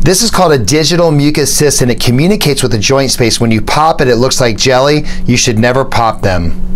This is called a digital mucous cyst, and it communicates with the joint space. When you pop it, it looks like jelly. You should never pop them.